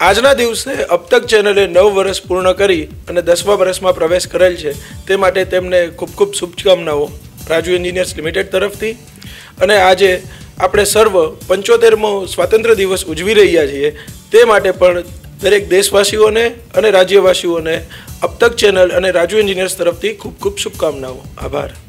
આજના દિવસે અબતક ચેનલે 9 વર્ષ પૂર્ણ કરી અને 10મા વર્ષમાં પ્રવેશ કરેલ છે તે માટે તેમને ખૂબ ખૂબ શુભકામનાઓ રાજુ એન્જિનિયર્સ લિમિટેડ તરફથી। અને આજે આપણે સર્વ 75મો સ્વાતંત્ર્ય દિવસ ઉજવી રહ્યા છીએ તે માટે પણ દરેક દેશવાસીઓને અને રાજ્યવાસીઓને અબતક ચેનલ અને રાજુ એન્જિનિયર્સ તરફથી ખૂબ ખૂબ શુભકામનાઓ। આભાર।